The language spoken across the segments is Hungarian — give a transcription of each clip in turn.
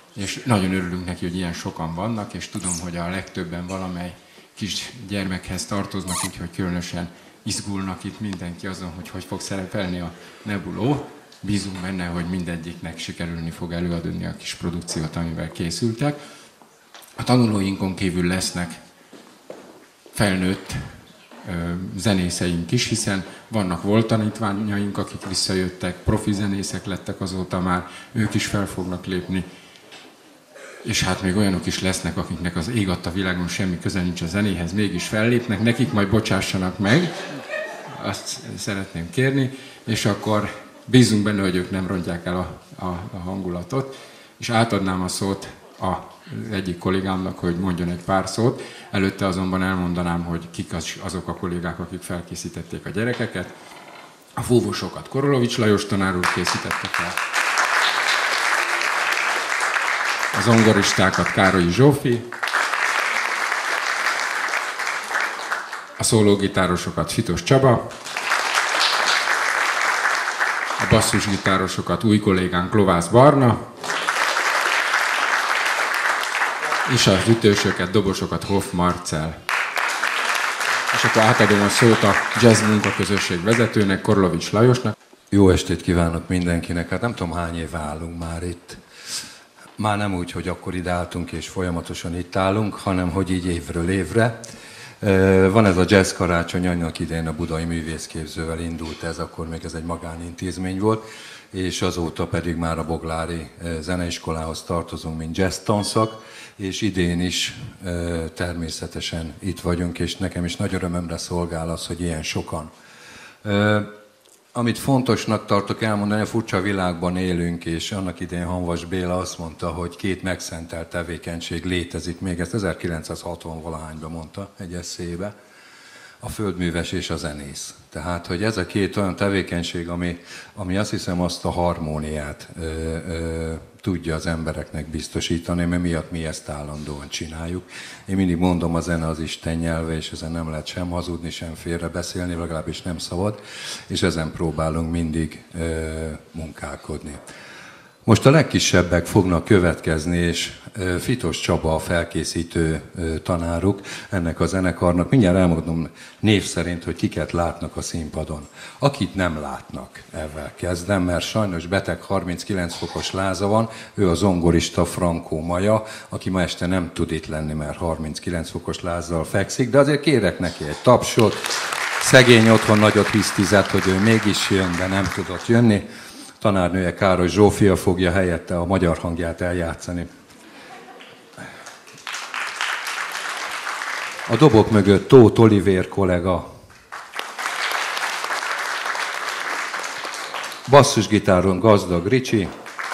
és nagyon örülünk neki, hogy ilyen sokan vannak, és tudom, hogy a legtöbben valamely kis gyermekhez tartoznak, úgyhogy különösen izgulnak itt mindenki azon, hogy fog szerepelni a Nebuló. Bízunk benne, hogy mindegyiknek sikerülni fog előadni a kis produkciót, amivel készültek. A tanulóinkon kívül lesznek felnőtt zenészeink is, hiszen vannak volt tanítványaink, akik visszajöttek, profi zenészek lettek azóta már, ők is fel fognak lépni. És hát még olyanok is lesznek, akiknek az ég adta világon semmi köze nincs a zenéhez, mégis fellépnek, nekik majd bocsássanak meg, azt szeretném kérni, és akkor bízunk benne, hogy ők nem rontják el a hangulatot, és átadnám a szót az egyik kollégámnak, hogy mondjon egy pár szót. Előtte azonban elmondanám, hogy kik azok a kollégák, akik felkészítették a gyerekeket. A fúvósokat Korolovics Lajos tanár úr készítette fel. A zongoristákat Károlyi Zsófi. A szólógitárosokat Fitos Csaba. A basszusgitárosokat új kollégánk Lovász Barna. És az ütősöket, dobosokat Hoff Marcell. És akkor átadom a szót a jazz munkaközösség vezetőnek, Korolovics Lajosnak. Jó estét kívánok mindenkinek. Hát nem tudom, hány éve állunk már itt. Már nem úgy, hogy akkor ide álltunk és folyamatosan itt állunk, hanem hogy így évről évre. Van ez a jazz karácsony, annak idején a Budai Művészképzővel indult ez, akkor még ez egy magánintézmény volt, és azóta pedig már a Boglári Zeneiskolához tartozunk, mint jazz tanszak, és idén is természetesen itt vagyunk, és nekem is nagy örömömre szolgál az, hogy ilyen sokan. Amit fontosnak tartok elmondani, a furcsa világban élünk, és annak idején Hanvas Béla azt mondta, hogy két megszentelt tevékenység létezik, még ezt 1960-valahányban mondta egy eszébe, a földműves és a zenész. Tehát, hogy ez a két olyan tevékenység, ami azt hiszem azt a harmóniát tudja az embereknek biztosítani, mert miatt mi ezt állandóan csináljuk. Én mindig mondom, a zene az Isten nyelve, és ezen nem lehet sem hazudni, sem félrebeszélni, legalábbis nem szabad, és ezen próbálunk mindig munkálkodni. Most a legkisebbek fognak következni, és Fitos Csaba a felkészítő tanáruk ennek a zenekarnak. Mindjárt elmondom név szerint, hogy kiket látnak a színpadon. Akit nem látnak, ezzel kezdem, mert sajnos beteg 39 fokos láza van, ő a zongorista Frankó Maja, aki ma este nem tud itt lenni, mert 39 fokos lázzal fekszik, de azért kérek neki egy tapsot. Szegény otthon nagyot hisztizett, hogy ő mégis jön, de nem tudott jönni. Tanárnője Károly Zsófia fogja helyette a magyar hangját eljátszani. A dobok mögött Tóth Olivér kollega. Basszusgitáron Gazdag Ricsi.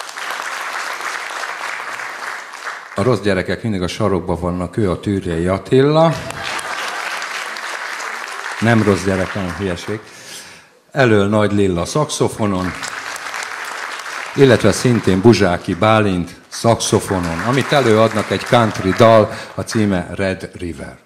A rossz gyerekek mindig a sarokban vannak, ő a Tűrjei Attila. Nem rossz gyerek, hanem hülyeség. Elől Nagy Lilla szaxofonon, illetve szintén Buzsáki Bálint szaxofonon, amit előadnak egy country dal, a címe Red River.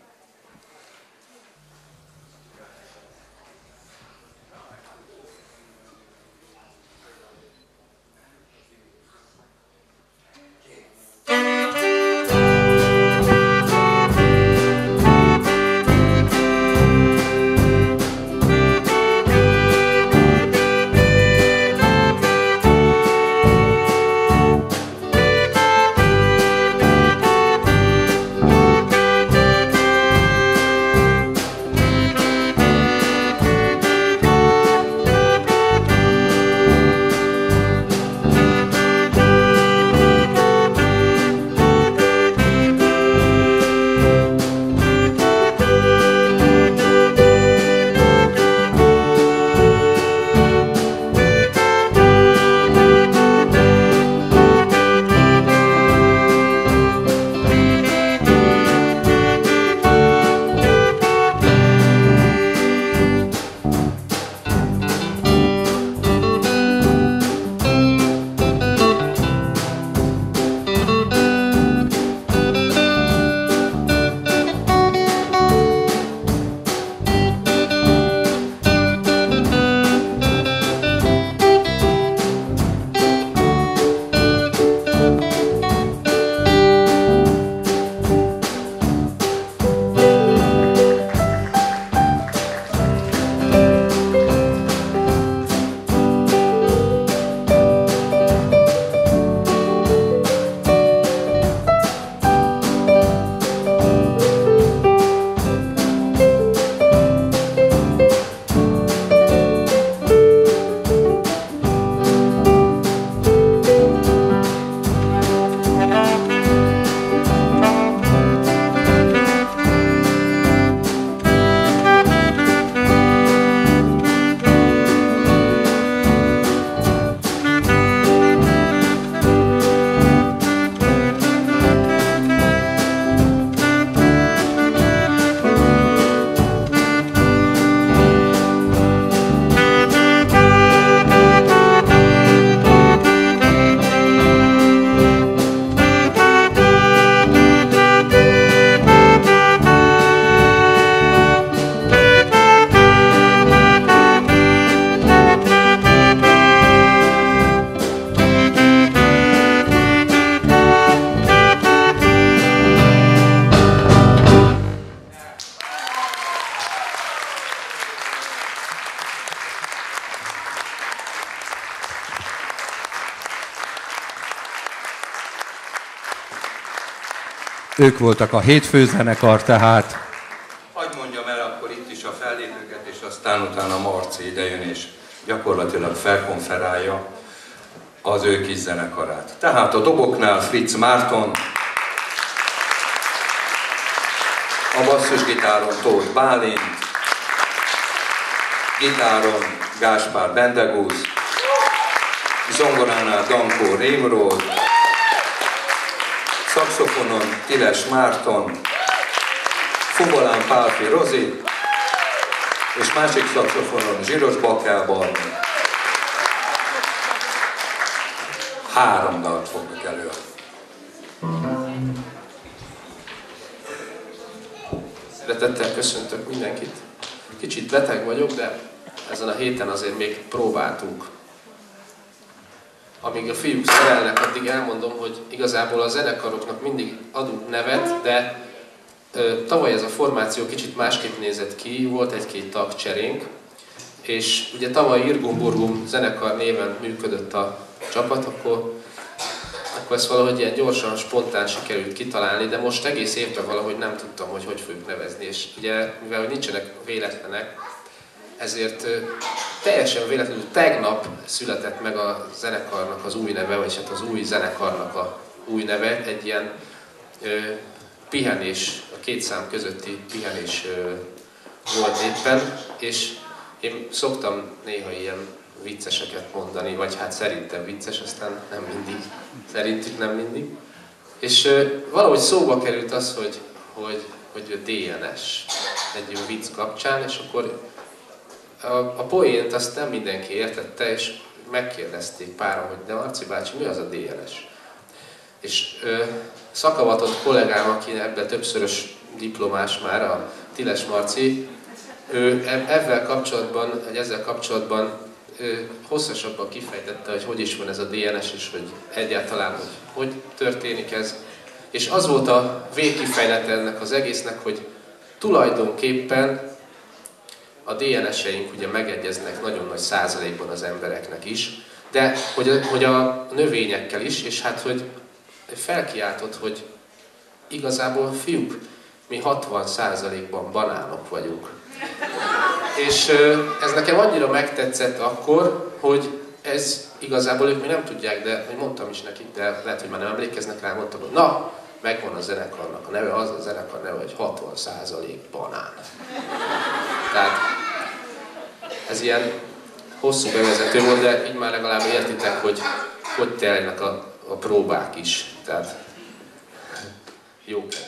ők voltak a hétfőzenekar, tehát hadd mondjam el akkor itt is a fellépőket, és aztán utána Marci idejön, és gyakorlatilag felkonferálja az ő kis zenekarát. Tehát a doboknál Fritz Márton, a basszusgitáron Tóth Bálint, gitáron Gáspár Bendegúz, zongoránál Dankó Rémród, szaxofonon Tiles Márton, fuvolán Pálfi Rozi, és másik szaxofonon Zsiros Bakel Barni. 3 dalt fognak előadni. Szeretettel köszöntök mindenkit. Kicsit beteg vagyok, de ezen a héten azért még próbáltunk. Amíg a fiúk szerelnek, addig elmondom, hogy igazából a zenekaroknak mindig adunk nevet, de tavaly ez a formáció kicsit másképp nézett ki, volt egy-két tagcserénk, és ugye tavaly Irgum Burgum zenekar néven működött a csapat, akkor ezt valahogy ilyen gyorsan, spontán sikerült kitalálni, de most egész évben valahogy nem tudtam, hogy fogjuk nevezni. És ugye, mivel nincsenek véletlenek, ezért teljesen véletlenül tegnap született meg a zenekarnak az új neve, vagy hát az új zenekarnak a új neve, egy ilyen pihenés, a 2 szám közötti pihenés volt éppen, és én szoktam néha ilyen vicceseket mondani, vagy hát szerintem vicces, aztán nem mindig, szerintük nem mindig. És valahogy szóba került az, hogy DNS egy vicc kapcsán, és akkor a poént azt nem mindenki értette, és megkérdezték páran, hogy de Marci bácsi, mi az a DNS? És szakavatott kollégám, aki ebben többszörös diplomás már, a Tiles Marci, ő ezzel kapcsolatban hosszasabban kifejtette, hogy is van ez a DNS, és hogy egyáltalán hogy történik ez. És az volt a végkifejlete ennek az egésznek, hogy tulajdonképpen a DNS-eink ugye megegyeznek nagyon nagy százalékban az embereknek is, de hogy a növényekkel is, és hát hogy felkiáltott, hogy igazából fiúk, mi 60%-ban banánok vagyunk. És ez nekem annyira megtetszett akkor, hogy ez igazából ők még nem tudják, de hogy mondtam is nekik, de lehet, hogy már nem emlékeznek rá, mondtam, hogy na, megvan a zenekarnak a neve, az a zenekar neve, hogy 60% banán. Tehát ez ilyen hosszú bevezető volt, de így már legalább értitek, hogy telnek a próbák is. Tehát jó kedvű.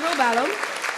Próbálom.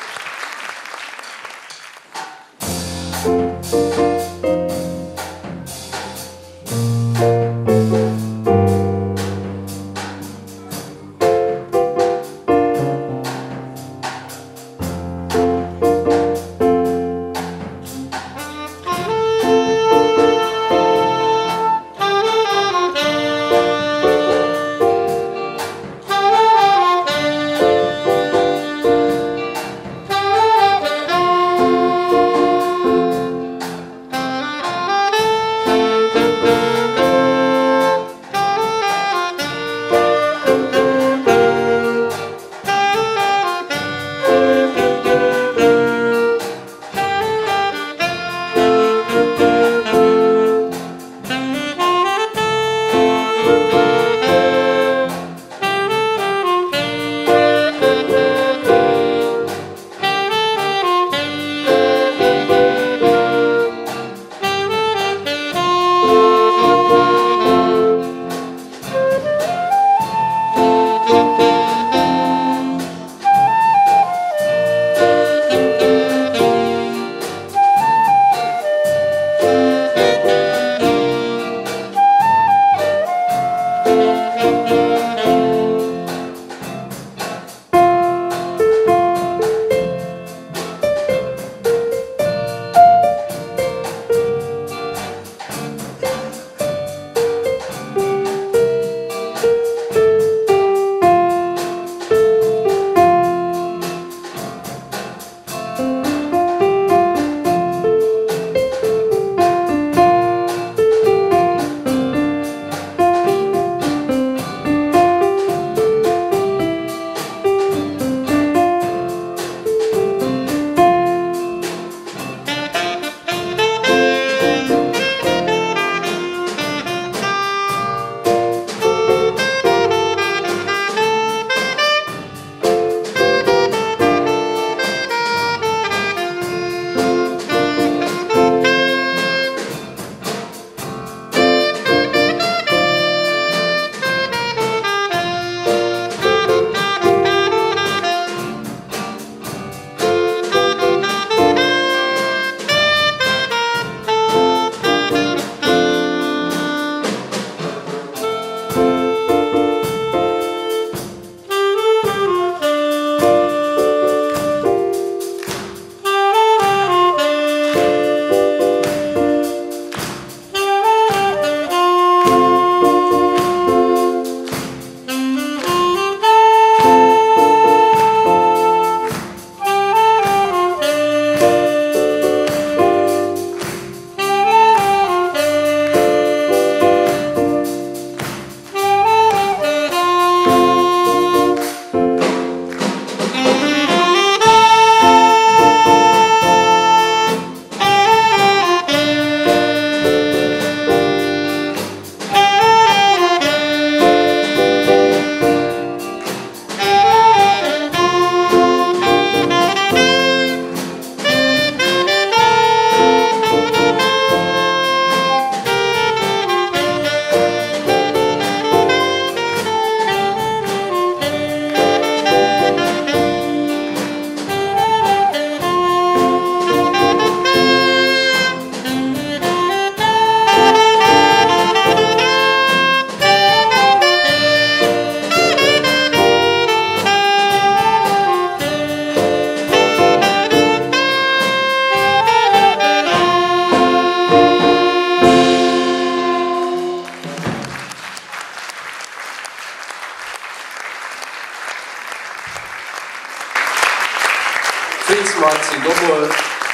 Fritz Marci dobol,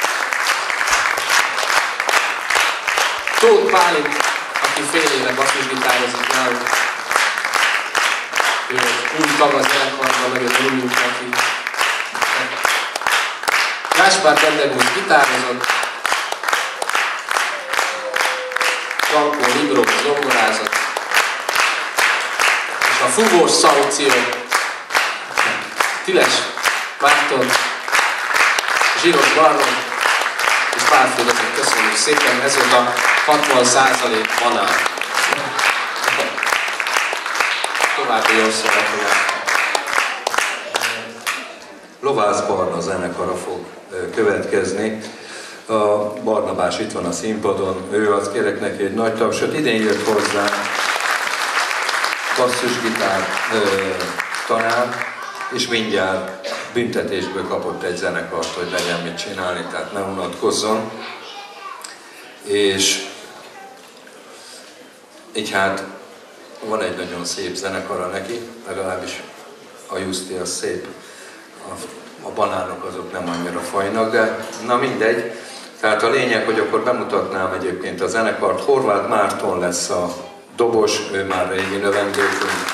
Tóth Bálint, aki fél éve basszusgitározik nálunk. Ő új tag a zenekarban, nagyon örülünk neki. Gáspár Bendegúz gitározott, Frankó Libro zongorázott, és a fúvós Szaució, Tiles Márton, Zsiros Barnon és Pál Fülöpöt köszönjük szépen, ez volt a 60% banán. További jó szórakozást! Lovász Barna zenekara fog következni. A Barnabás itt van a színpadon, ő az, kérek neki egy nagy tapsot. Idén jött hozzá basszusgitár tanár, és mindjárt büntetésből kapott egy zenekart, hogy legyen mit csinálni, tehát ne unatkozzon. És így hát van egy nagyon szép zenekara neki, legalábbis a Juszti az szép, a banánok azok nem annyira fajnak, de na mindegy. Tehát a lényeg, hogy akkor bemutatnám egyébként a zenekart. Horváth Márton lesz a dobos, ő már régi növendékünk.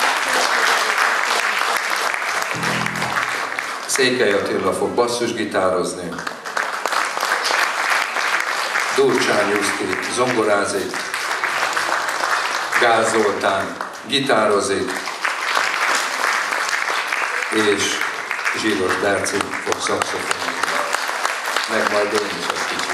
Székely Attila fog basszusgitározni. Durcsán Juszti zongorázik. Gál Zoltán gitározik. És Zsíros Berci fog szaxofonizni. Meg majd én is egy kicsit.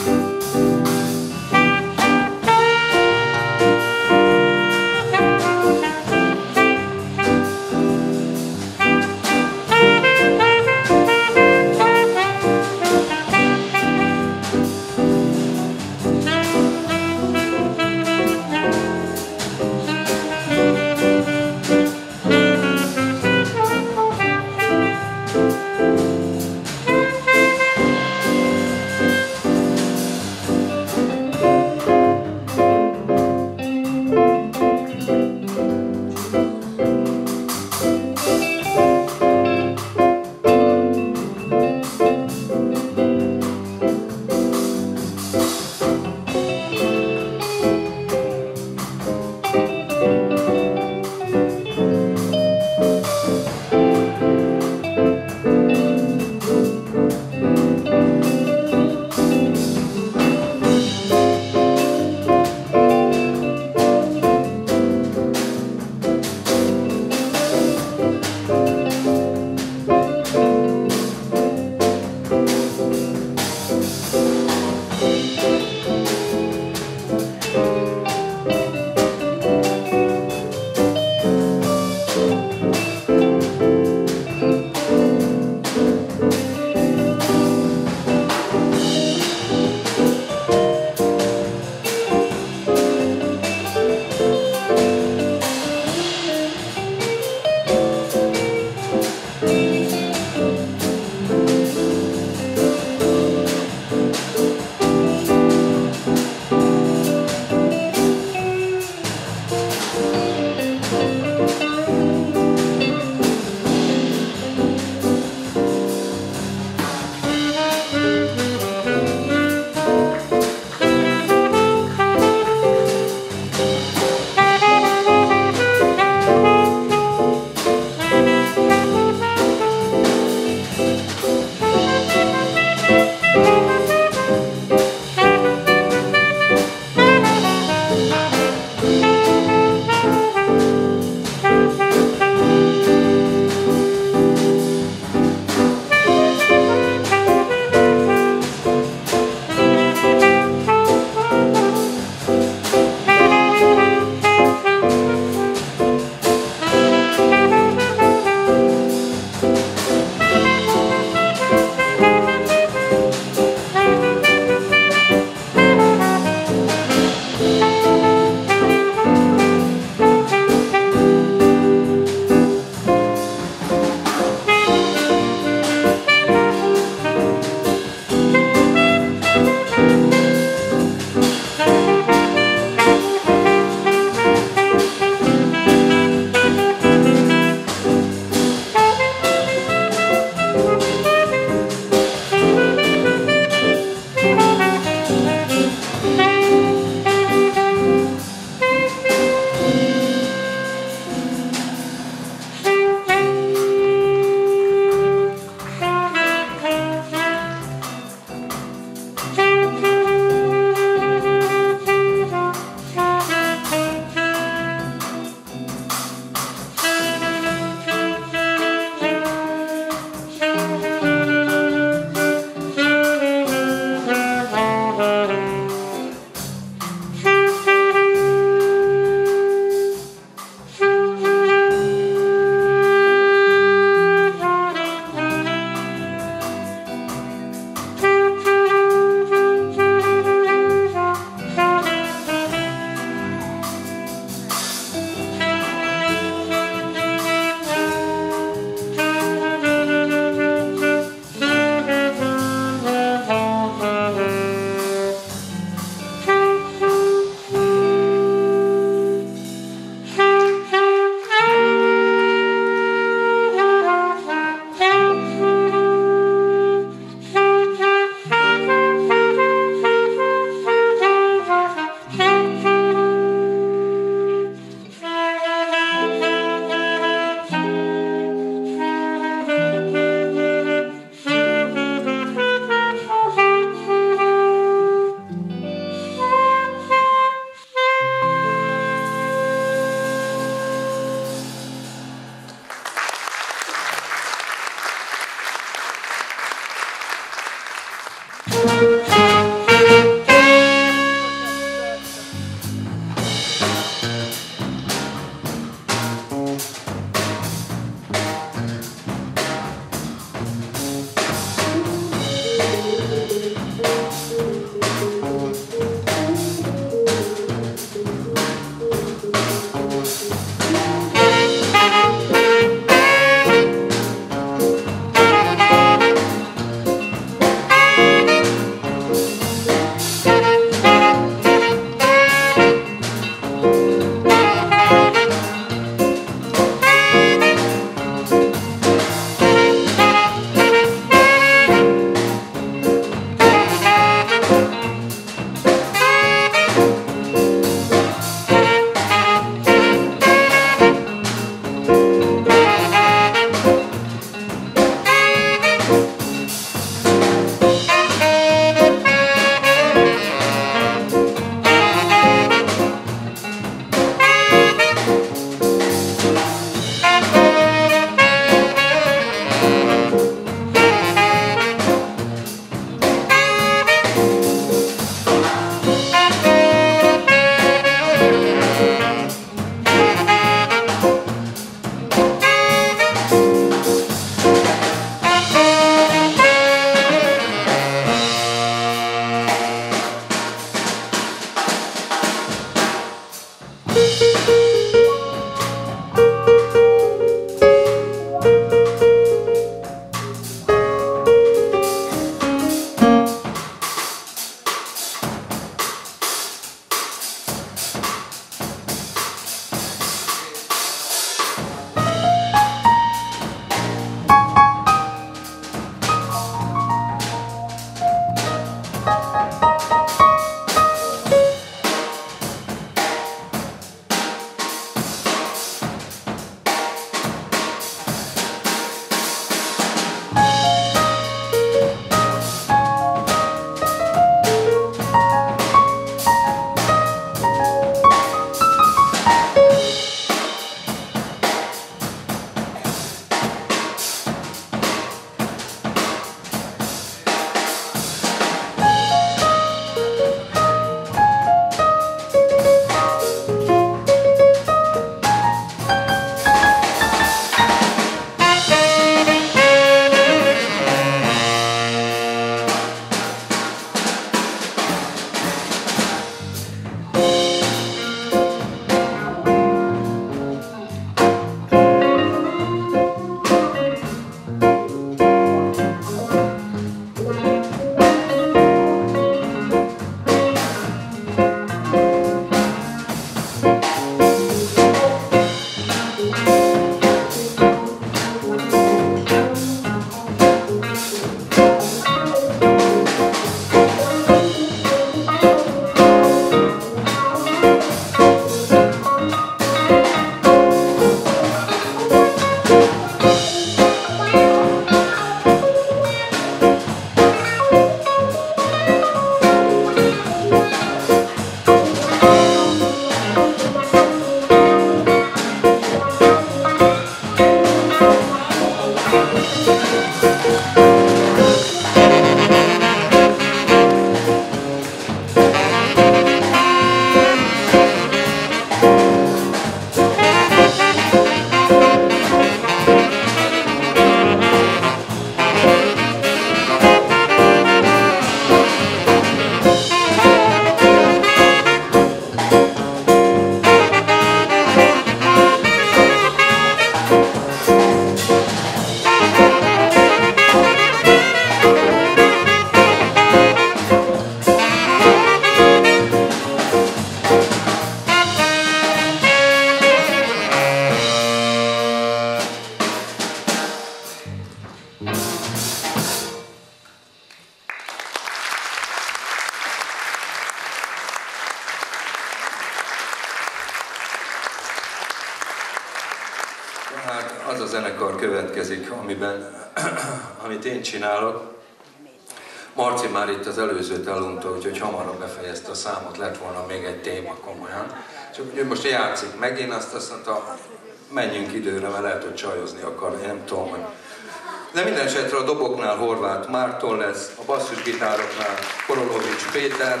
az a zenekar következik, amit én csinálok. Marci már itt az előzőt elunta, úgyhogy hamarabb befejezte a számot, lett volna még egy téma komolyan. Csak ő most játszik megint, azt mondta, menjünk időre, mert lehet, hogy csajozni akar, én nem tudom, hogy... De minden esetre a doboknál Horváth Márton lesz, a basszusgitároknál Korolovics Péter.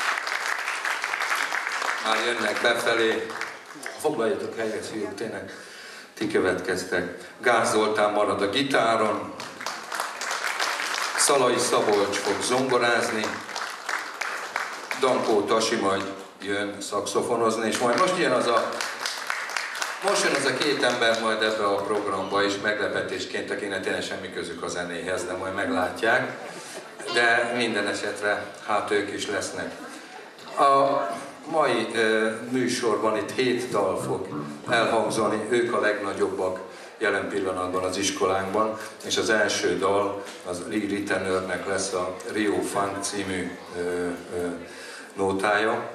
Már jönnek befelé. Foglaljatok helyet, fiúk, tényleg ti következtek. Gáz Zoltán marad a gitáron. Szalai Szabolcs fog zongorázni. Dankó Tasi majd jön szaxofonozni, és majd most jön az a két ember majd ebbe a programba is meglepetésként, akinek tényleg semmi közük a zenéhez, de majd meglátják. De minden esetre hát ők is lesznek. A mai műsorban itt 7 dal fog elhangzani, ők a legnagyobbak jelen pillanatban az iskolánkban, és az első dal az Lee Ritenournek lesz a Rio Funk című nótája.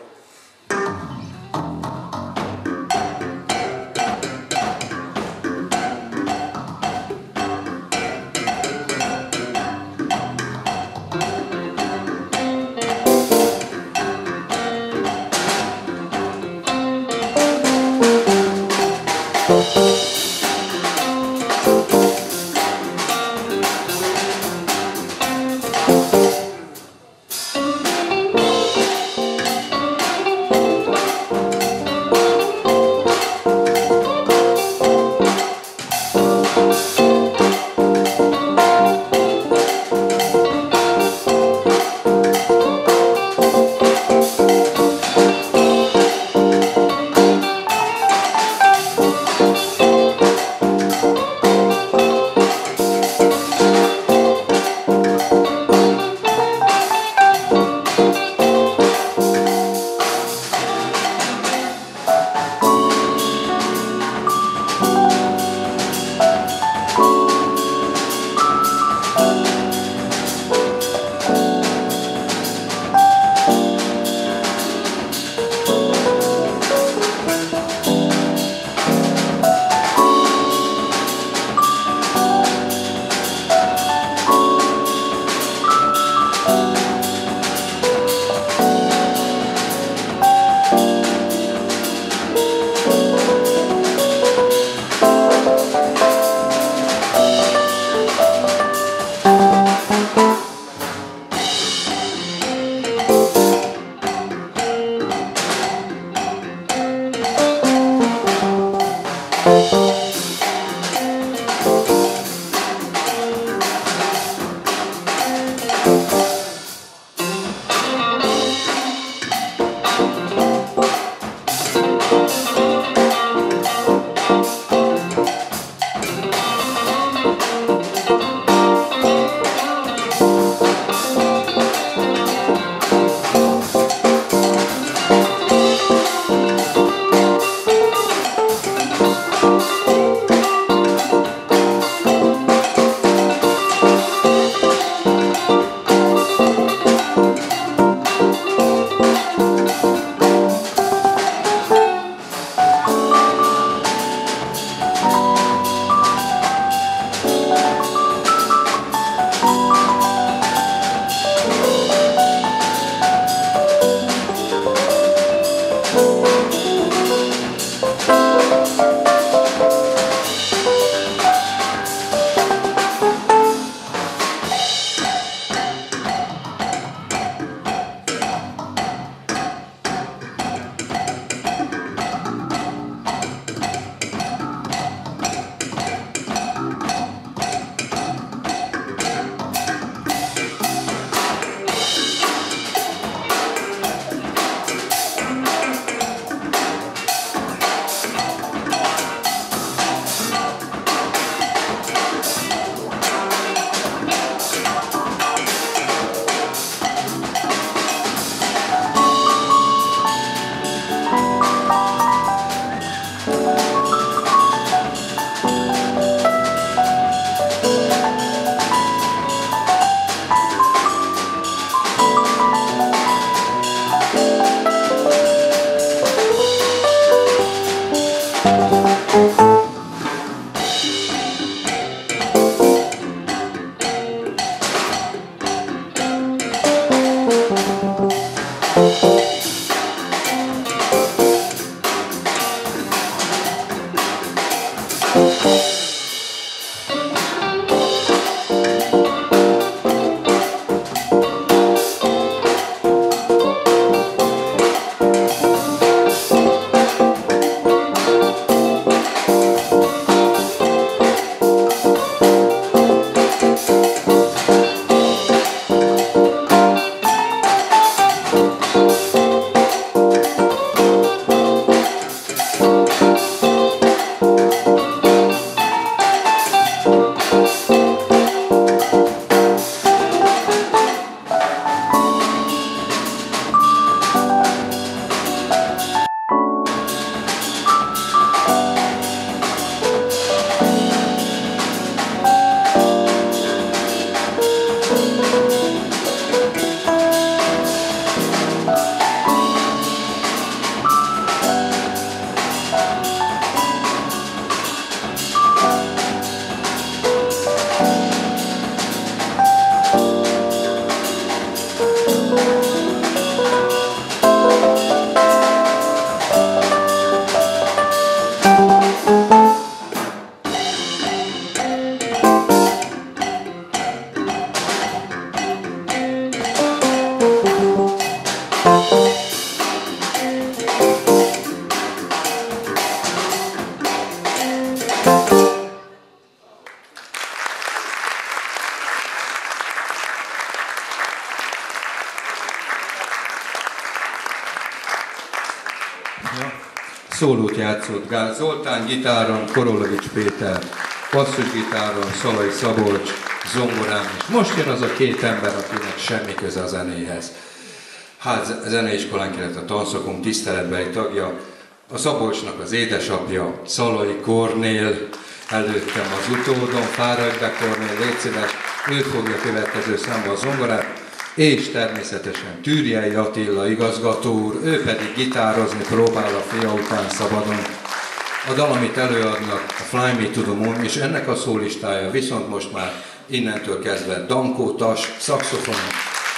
Szólót játszott Gál Zoltán, gitáron Korolovics Péter, basszusgitáron Szalai Szabolcs, zongorán, és most jön az a két ember, akinek semmi köze a zenéhez. Hát zeneiskolánk, illetve a tanszakunk tiszteletbeli tagja, a Szabolcsnak az édesapja, Szalai Kornél, előttem az utódom, fáradj be Kornél, légy szíves, ő fogja következő számba a zongorát, és természetesen Tűrjei Attila igazgató úr, ő pedig gitározni próbál a fia után szabadon. A dal, amit előadnak, a Fly Me to the Moon, és ennek a szólistája viszont most már innentől kezdve Dankó Tas, szaxofonon.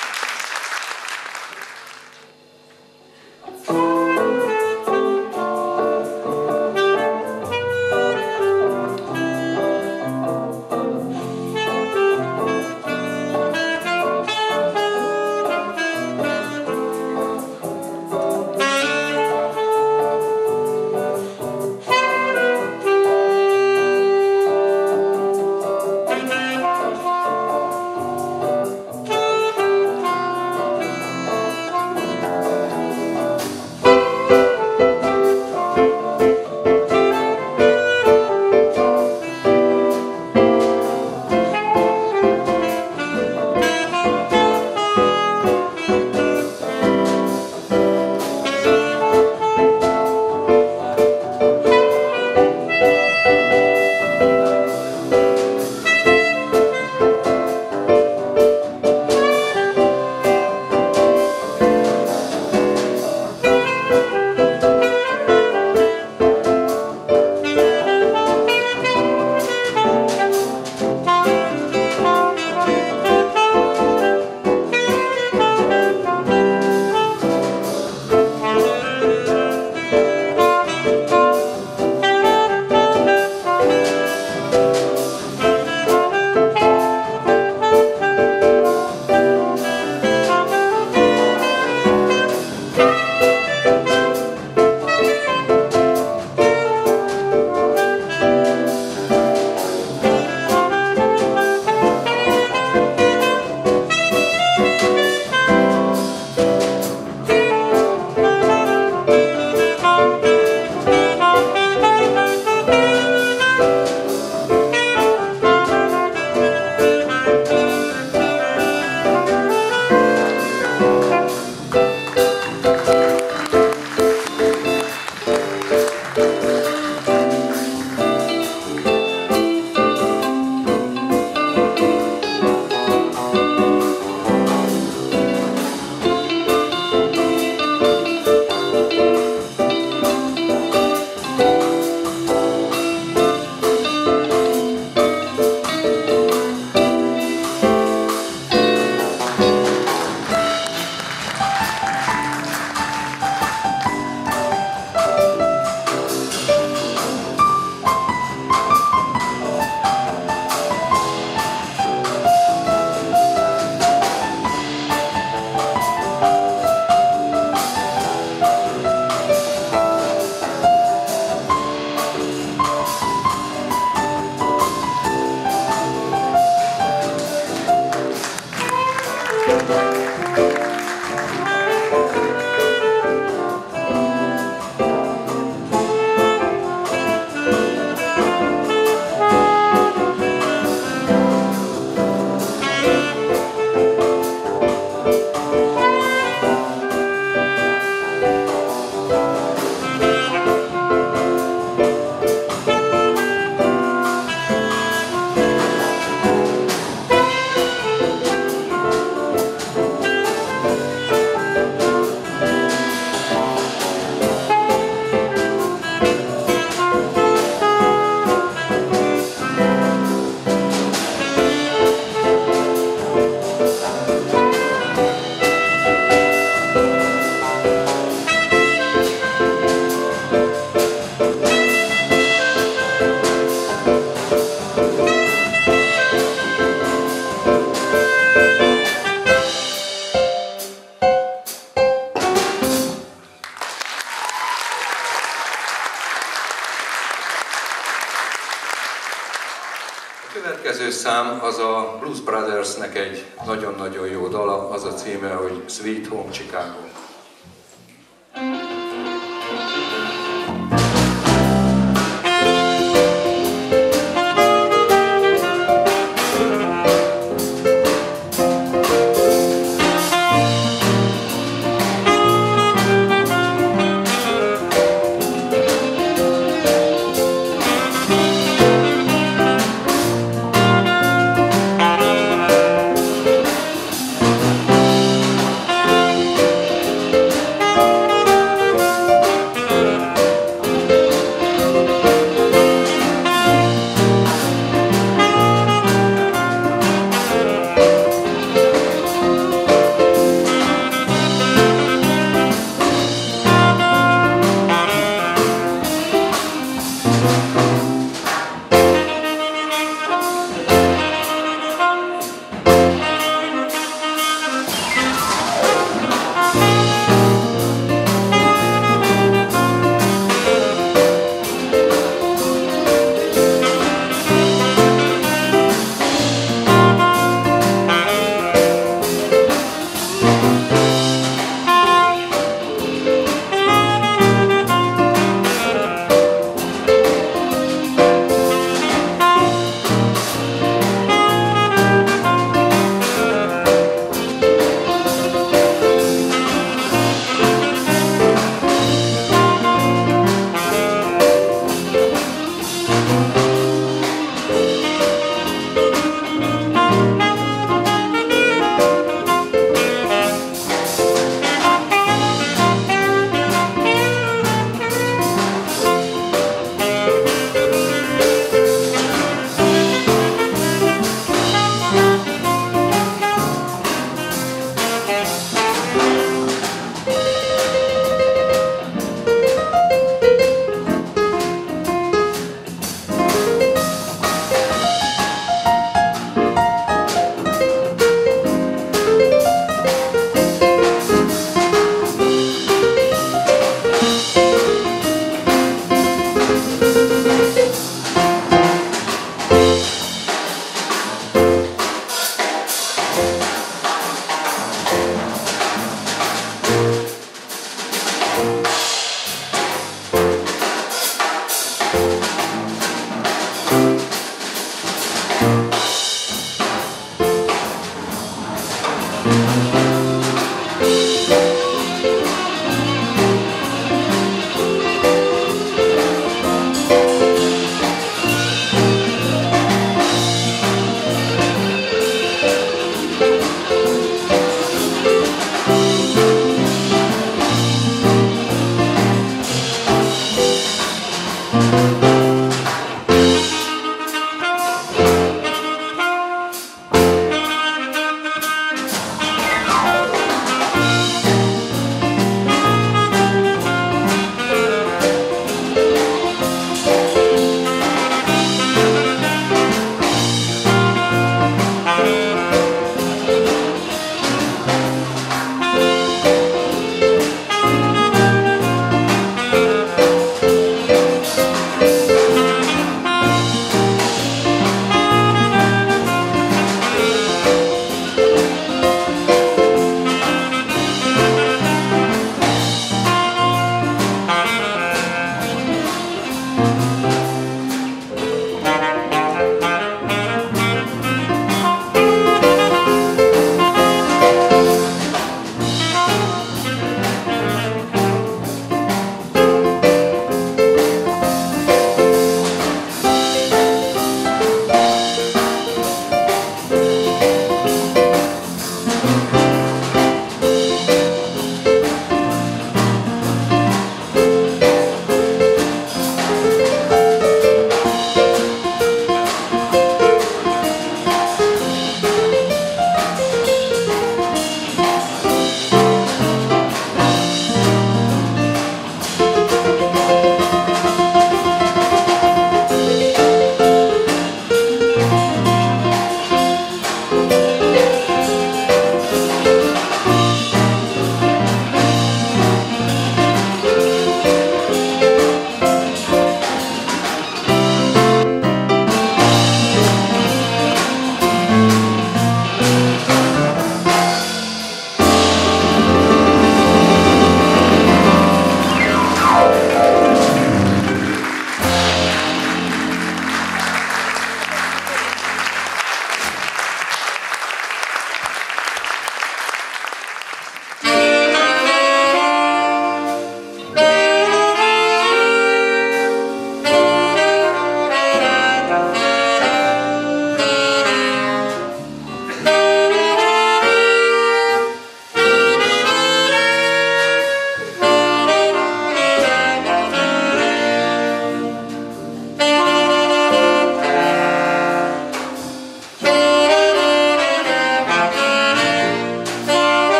következő szám az a Blues Brothersnek egy nagyon-nagyon jó dala, az a címe, hogy Sweet Home Chicago.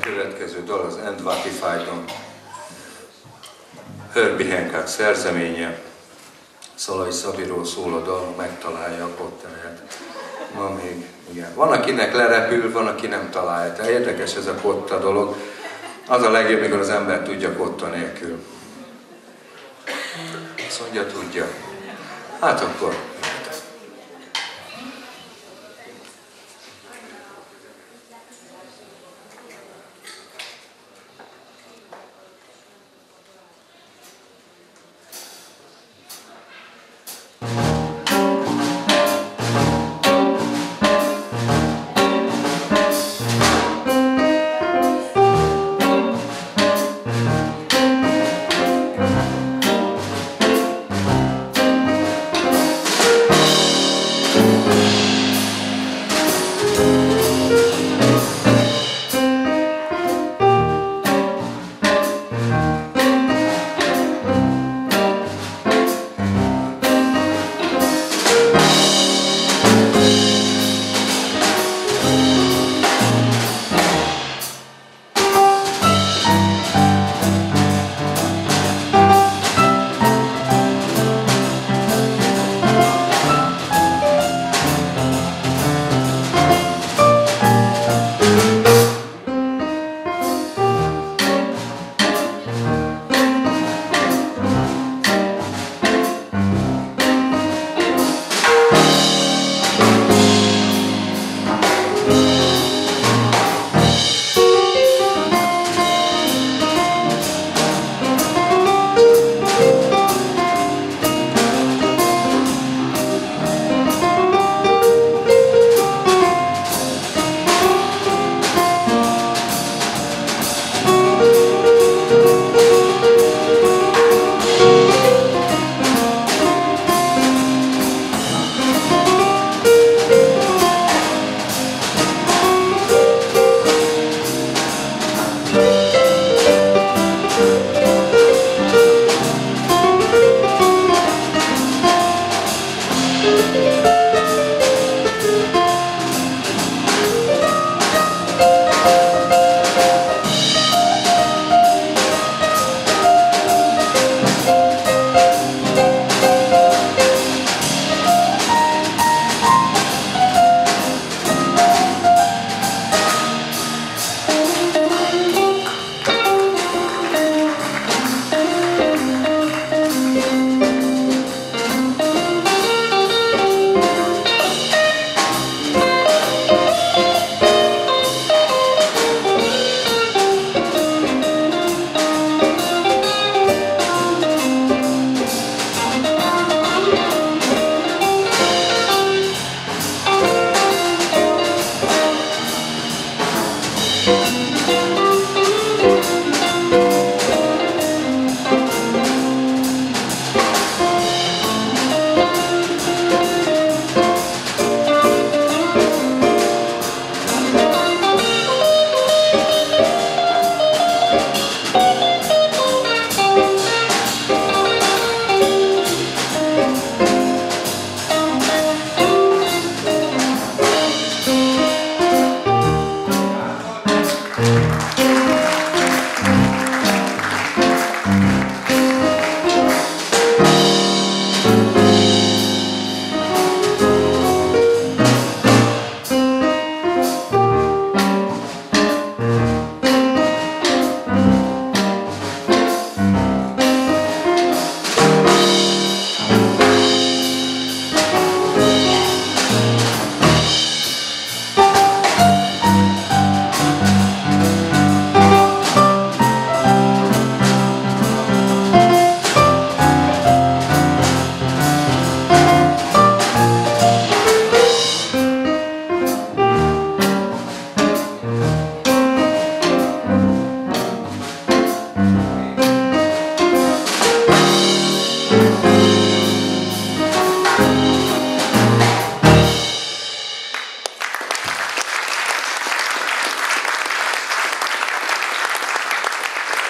következő dal az And What If I Don't. Herbie Hancock szerzeménye. Szalai Szabiról szól a dal, megtalálja a kottanát. Ma még, igen. Van, akinek lerepül, van, aki nem találja. Tehát érdekes ez a kotta dolog. Az a legjobb, mikor az ember tudja kotta nélkül. Azt mondja, tudja. Hát akkor...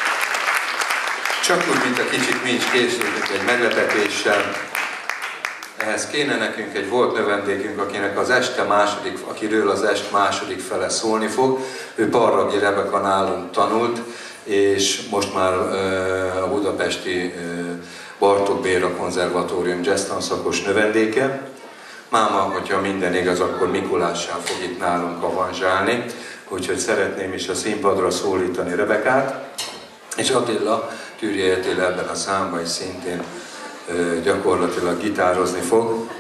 Csak úgy, mint a kicsit mi is készültünk egy meglepetéssel. Ehhez kéne nekünk egy volt növendékünk, akiről az est második fele szólni fog. Ő Parragi Rebeka nálunk tanult, és most már a budapesti Bartók Béla Konzervatórium jazz tanszakos növendéke. Máma, hogyha minden igaz, akkor Mikulással fog itt nálunk avanzsálni, úgyhogy szeretném is a színpadra szólítani Rebekát, és Attila, Türje Attila ebben a számban is szintén gyakorlatilag gitározni fog.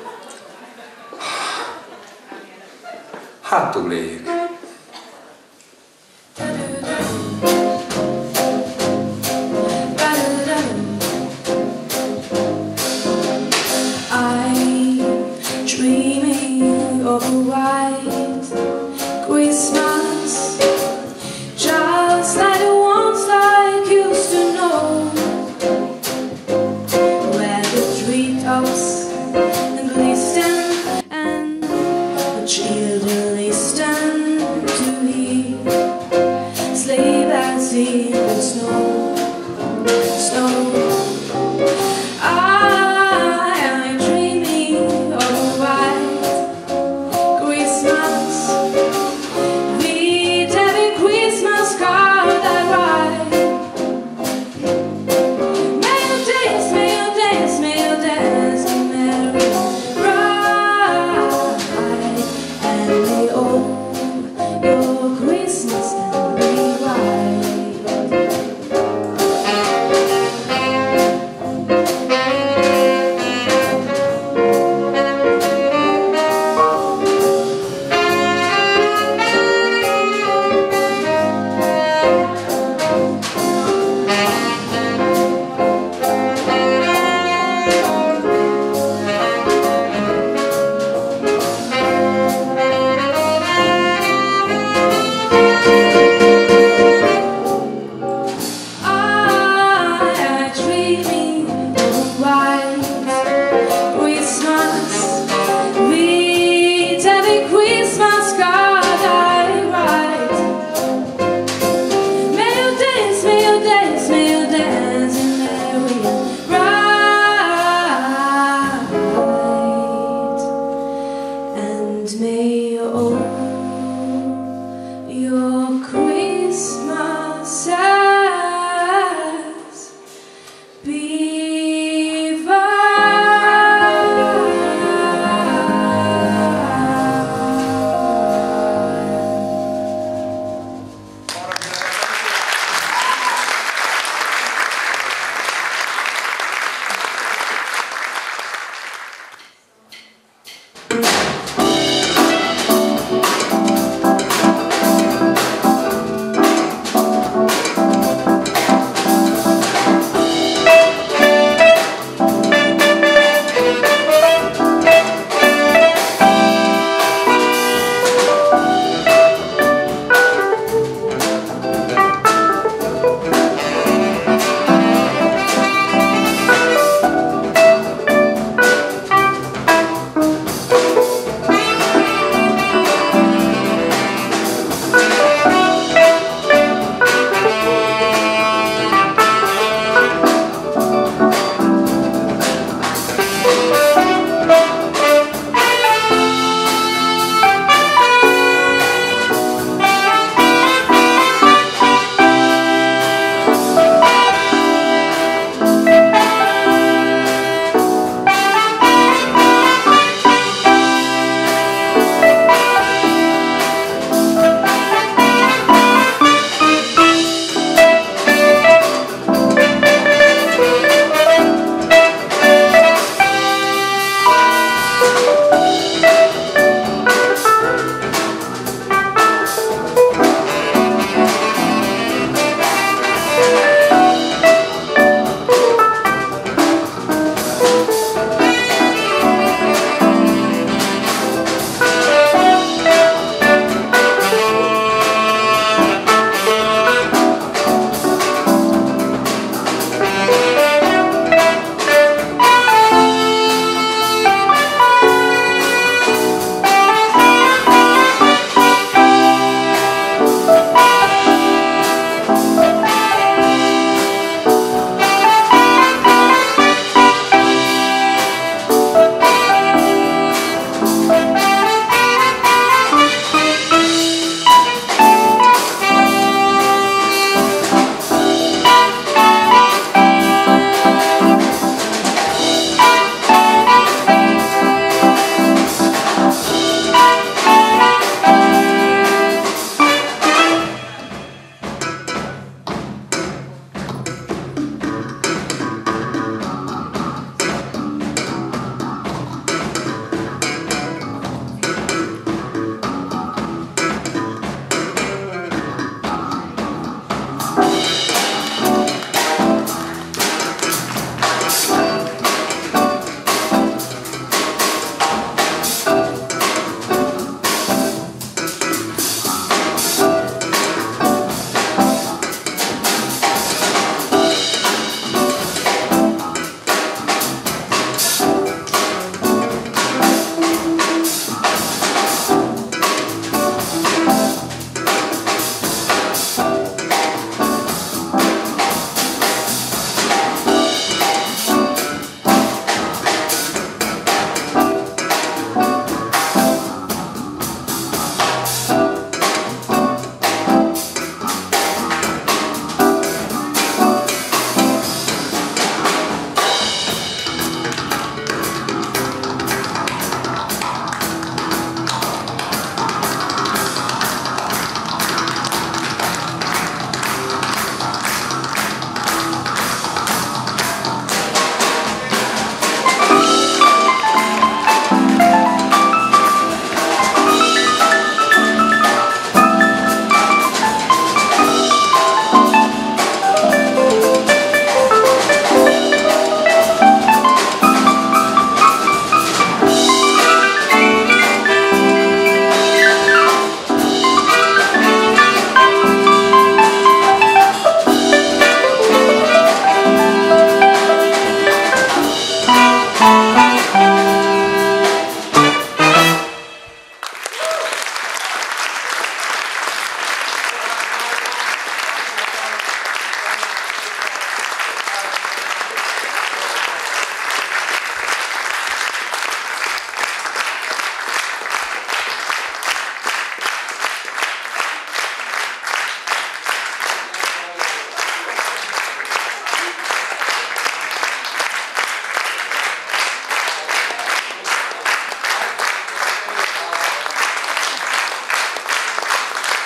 Hátul éljük.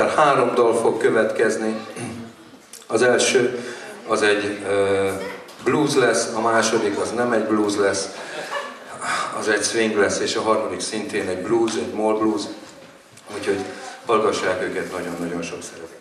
3 dal fog következni. Az első az egy blues lesz, a második az nem egy blues lesz, az egy swing lesz, és a harmadik szintén egy blues, egy more blues. Úgyhogy hallgassák őket, nagyon-nagyon sok szeretettel.